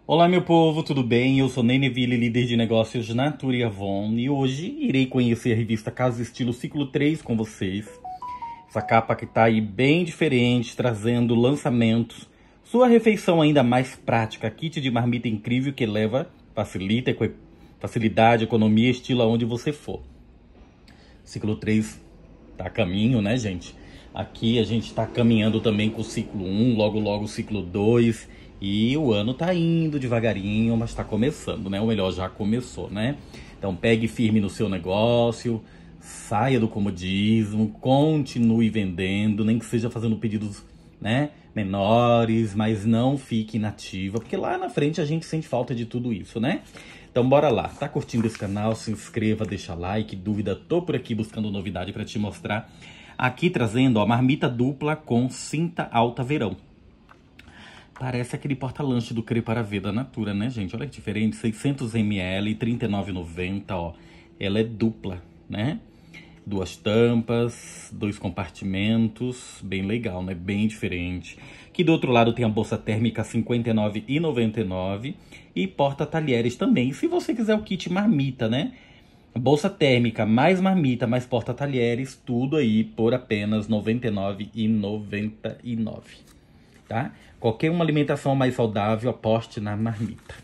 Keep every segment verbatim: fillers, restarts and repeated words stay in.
Olá, meu povo, tudo bem? Eu sou Neneville, líder de negócios Natura e Avon, e hoje irei conhecer a revista Casa Estilo Ciclo três com vocês. Essa capa que tá aí bem diferente, trazendo lançamentos. Sua refeição ainda mais prática, kit de marmita incrível que leva, facilita, eco- facilidade, economia, estilo aonde você for. Ciclo três tá a caminho, né, gente? Aqui a gente tá caminhando também com o ciclo um, logo logo o ciclo dois. E o ano tá indo devagarinho, mas tá começando, né? Ou melhor, já começou, né? Então pegue firme no seu negócio, saia do comodismo, continue vendendo, nem que seja fazendo pedidos, né, menores, mas não fique inativa, porque lá na frente a gente sente falta de tudo isso, né? Então bora lá, tá curtindo esse canal? Se inscreva, deixa like, dúvida, tô por aqui buscando novidade para te mostrar. Aqui trazendo, ó, marmita dupla com cinta alta verão. Parece aquele porta-lanche do Crê para Ver da Natura, né, gente? Olha que diferente, seiscentos mililitros, trinta e nove reais e noventa centavos, ó. Ela é dupla, né? Duas tampas, dois compartimentos, bem legal, né? Bem diferente. Aqui do outro lado tem a bolsa térmica cinquenta e nove reais e noventa e nove centavos e porta-talheres também. Se você quiser o kit marmita, né? Bolsa térmica, mais marmita, mais porta-talheres, tudo aí por apenas noventa e nove reais e noventa e nove centavos. Tá? Qualquer uma alimentação mais saudável, aposte na marmita.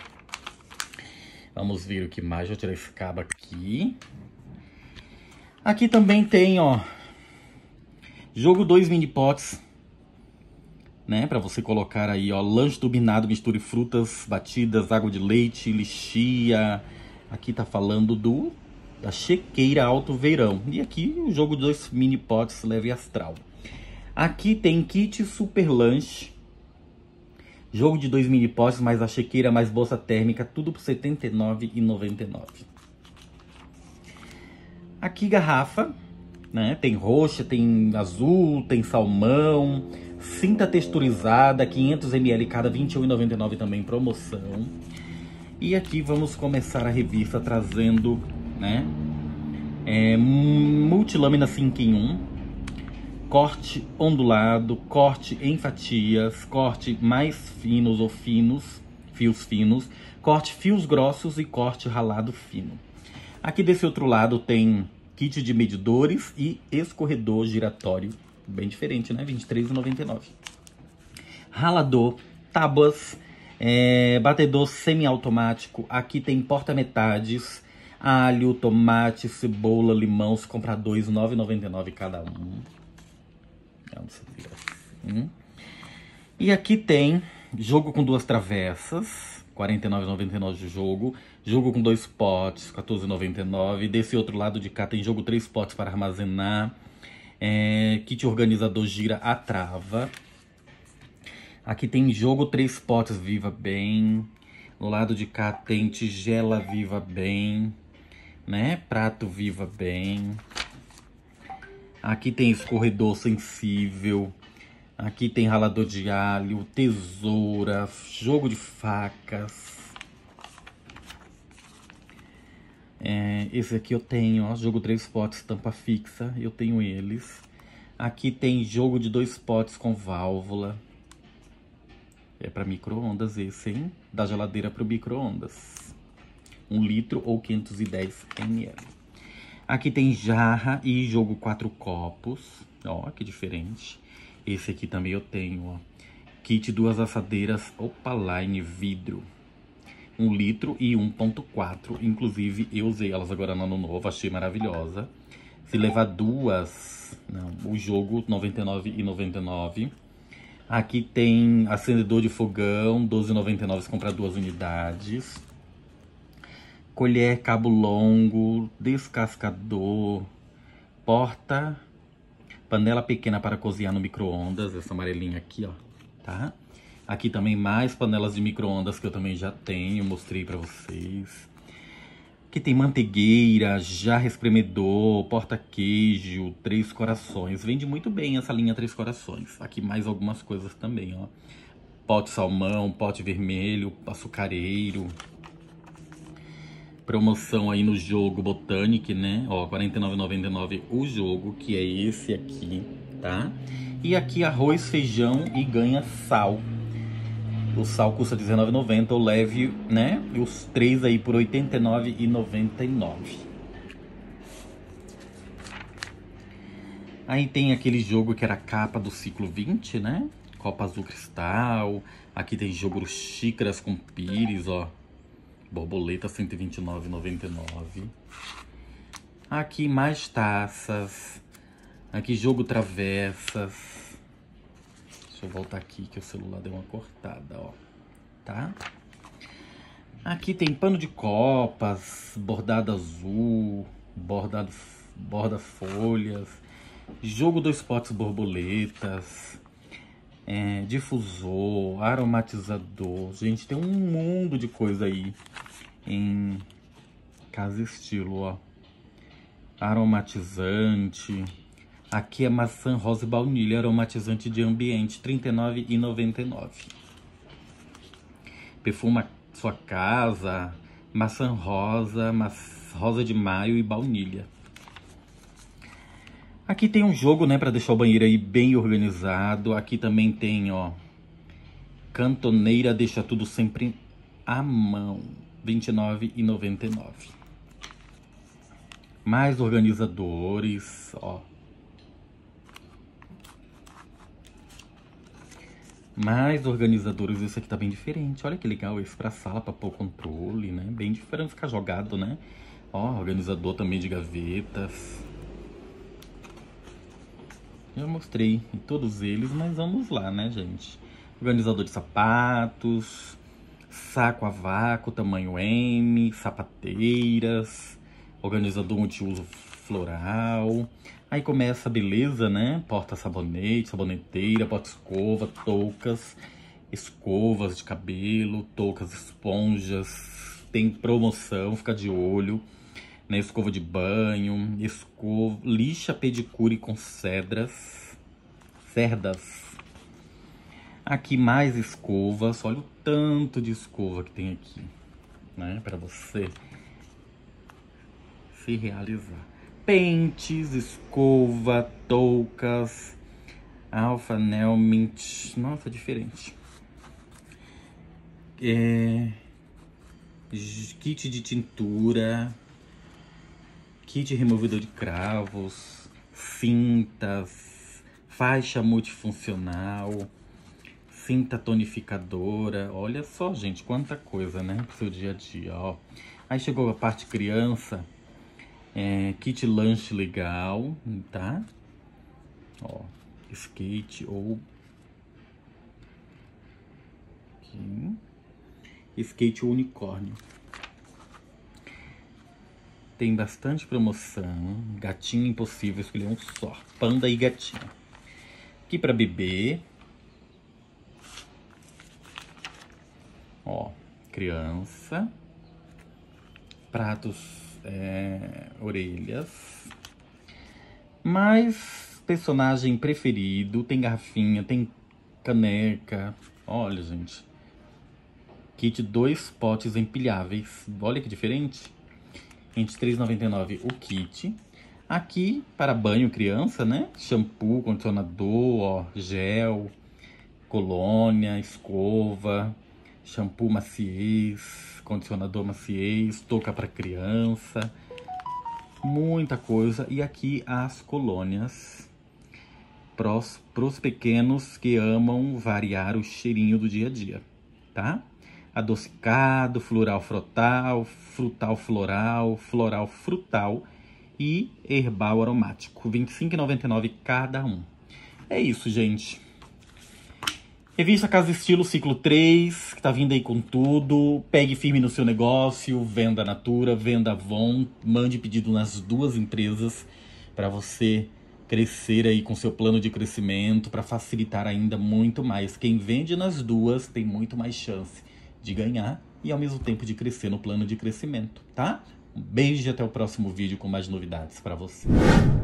Vamos ver o que mais. Deixa eu tirar esse cabo aqui. Aqui também tem, ó, jogo dois mini potes, né? Pra você colocar aí, ó, lanche turbinado, misture frutas batidas, água de leite, lixia. Aqui tá falando do da chequeira alto verão. E aqui o jogo de dois mini potes leve astral. Aqui tem kit super lanche, jogo de dois mini potes, mais a chequeira, mais bolsa térmica, tudo por setenta e nove reais e noventa e nove centavos. Aqui garrafa, né? Tem roxa, tem azul, tem salmão, cinta texturizada, quinhentos mililitros cada, vinte e um reais e noventa e nove centavos também, promoção. E aqui vamos começar a revista trazendo, né? É, multilâmina cinco em um. Corte ondulado, corte em fatias, corte mais finos ou finos, fios finos, corte fios grossos e corte ralado fino. Aqui desse outro lado tem kit de medidores e escorredor giratório, bem diferente, né? vinte e três reais e noventa e nove centavos. Ralador, tábuas, é, batedor semiautomático. Aqui tem porta-metades, alho, tomate, cebola, limão. Se comprar dois, nove reais e noventa e nove centavos cada um. Vamos ver assim. E aqui tem jogo com duas travessas, quarenta e nove reais e noventa e nove centavos de jogo. Jogo com dois potes, quatorze reais e noventa e nove centavos. Desse outro lado de cá tem jogo três potes para armazenar. É, kit organizador gira a trava. Aqui tem jogo três potes Viva Bem. No lado de cá tem tigela Viva Bem, né? Prato Viva Bem. Aqui tem escorredor sensível. Aqui tem ralador de alho, tesoura, jogo de facas. É, esse aqui eu tenho, ó, jogo três potes, tampa fixa, eu tenho eles. Aqui tem jogo de dois potes com válvula. É para micro-ondas esse, hein? Da geladeira para o micro-ondas. Um litro ou quinhentos e dez mililitros. Aqui tem jarra e jogo quatro copos. Ó, que diferente. Esse aqui também eu tenho, ó. Kit duas assadeiras Opaline vidro. Um litro e um ponto quatro. Inclusive, eu usei elas agora no ano novo. Achei maravilhosa. Se levar duas... Não, o jogo noventa e nove reais e noventa e nove centavos. Aqui tem acendedor de fogão, doze reais e noventa e nove centavos se comprar duas unidades. Colher, cabo longo, descascador, porta, panela pequena para cozinhar no micro-ondas, essa amarelinha aqui, ó, tá? Aqui também mais panelas de micro-ondas que eu também já tenho, mostrei pra vocês. Aqui tem manteigueira, jarra espremedor, porta-queijo, três corações. Vende muito bem essa linha três corações. Aqui mais algumas coisas também, ó. Pote salmão, pote vermelho, açucareiro. Promoção aí no jogo Botanic, né? Ó, quarenta e nove reais e noventa e nove centavos o jogo, que é esse aqui, tá? E aqui arroz, feijão e ganha sal. O sal custa dezenove e noventa, o leve, né? E os três aí por oitenta e nove reais e noventa e nove centavos. Aí tem aquele jogo que era a capa do ciclo vinte, né? Copa Azul Cristal. Aqui tem jogo xícaras com pires, ó. Borboleta cento e vinte e nove reais e noventa e nove centavos. Aqui mais taças. Aqui jogo travessas. Deixa eu voltar aqui que o celular deu uma cortada, ó. Tá? Aqui tem pano de copas, bordado azul, bordado, borda folhas, jogo dois potes borboletas, é, difusor, aromatizador. Gente, tem um mundo de coisa aí em Casa Estilo, ó. Aromatizante. Aqui é maçã, rosa e baunilha, aromatizante de ambiente, trinta e nove reais e noventa e nove centavos. Perfuma sua casa, maçã rosa, maçã, rosa de maio e baunilha. Aqui tem um jogo, né, para deixar o banheiro aí bem organizado. Aqui também tem, ó, cantoneira, deixa tudo sempre à mão, vinte e nove reais e noventa e nove centavos. Mais organizadores, ó. Mais organizadores, esse aqui tá bem diferente. Olha que legal, esse pra sala, pra pôr controle, né? Bem diferente, ficar jogado, né? Ó, organizador também de gavetas. Já mostrei em todos eles, mas vamos lá, né, gente? Organizador de sapatos, saco a vácuo, tamanho M, sapateiras, organizador multiuso floral. Aí começa a beleza, né? Porta-sabonete, saboneteira, porta-escova, toucas, escovas de cabelo, toucas, esponjas. Tem promoção, fica de olho, né? Escova de banho, escova, lixa pedicure com cedras, cerdas. Aqui mais escovas, olha o tanto de escova que tem aqui, né? Para você se realizar. Pentes, escova, toucas, alfanel, mint. Nossa, diferente. É... Kit de tintura, kit removedor de cravos, cintas, faixa multifuncional, cinta tonificadora. Olha só, gente, quanta coisa, né? Pro seu dia a dia, ó. Aí chegou a parte criança. É, kit lanche legal, tá? Ó, skate ou aqui. Skate ou unicórnio. Tem bastante promoção. Gatinho impossível, escolher um só. Panda e gatinho. Aqui para bebê. Ó, criança. Pratos. É, orelhas. Mais personagem preferido. Tem garrafinha, tem caneca. Olha, gente. Kit dois potes empilháveis. Olha que diferente. vinte e três reais e noventa e nove centavos o kit. Aqui para banho criança, né? Shampoo, condicionador, ó, gel, colônia, escova, shampoo maciez, condicionador maciez, touca para criança, muita coisa. E aqui as colônias pros, pros pequenos que amam variar o cheirinho do dia a dia, tá? Adocicado, floral frutal, frutal floral, floral frutal e herbal aromático, vinte e cinco reais e noventa e nove centavos cada um. É isso, gente. Revista Casa Estilo Ciclo três, que tá vindo aí com tudo. Pegue firme no seu negócio, venda Natura, venda Avon, mande pedido nas duas empresas para você crescer aí com seu plano de crescimento, para facilitar ainda muito mais. Quem vende nas duas tem muito mais chance de ganhar e ao mesmo tempo de crescer no plano de crescimento, tá? Um beijo e até o próximo vídeo com mais novidades para você.